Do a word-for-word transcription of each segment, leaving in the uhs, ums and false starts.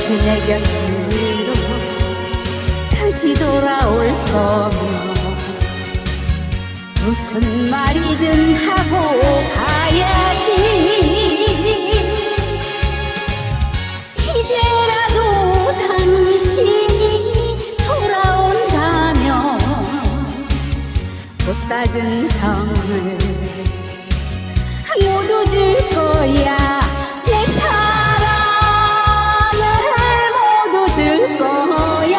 이렇게 내 곁으로 다시 돌아올 거면 무슨 말이든 하고 가야지. 이제라도 당신이 돌아온다면 못다준 정을 모두 줄 거야. 내 사랑을 모두 줄 거야.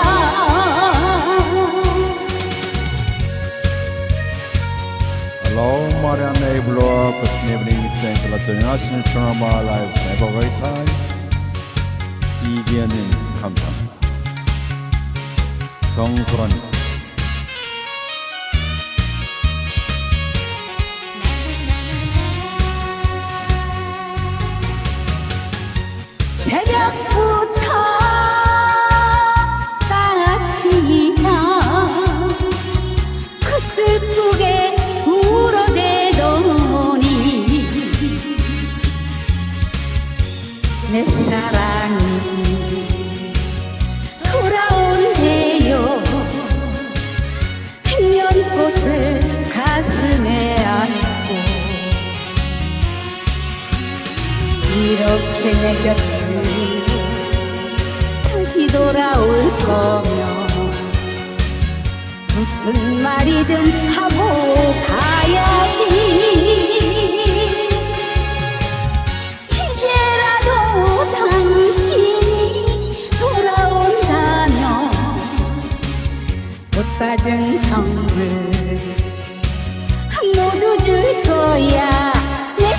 Hello, Marianne Eivelo. Good evening. Thank you for joining us in Channel Live. Have a great time. 이기현님 감사합니다. 정소라님. 새벽부터 까치나 그 슬프게 울어대더니 내 사랑이 돌아온대요. 백년꽃을 가슴에 안고 이렇게 내 곁으로 다시 돌아올 거면 무슨 말이든 하고 가야지. 이제라도 당신이 돌아온다면 못받은 정을 모두 줄 거야. 내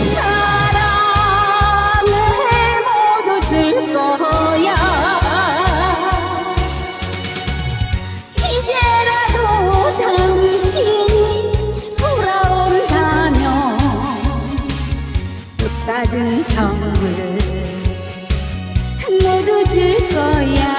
사랑을 모두 줄 거야. 이제라도 당신이 돌아온다면 못받은 정을 모두 줄 거야.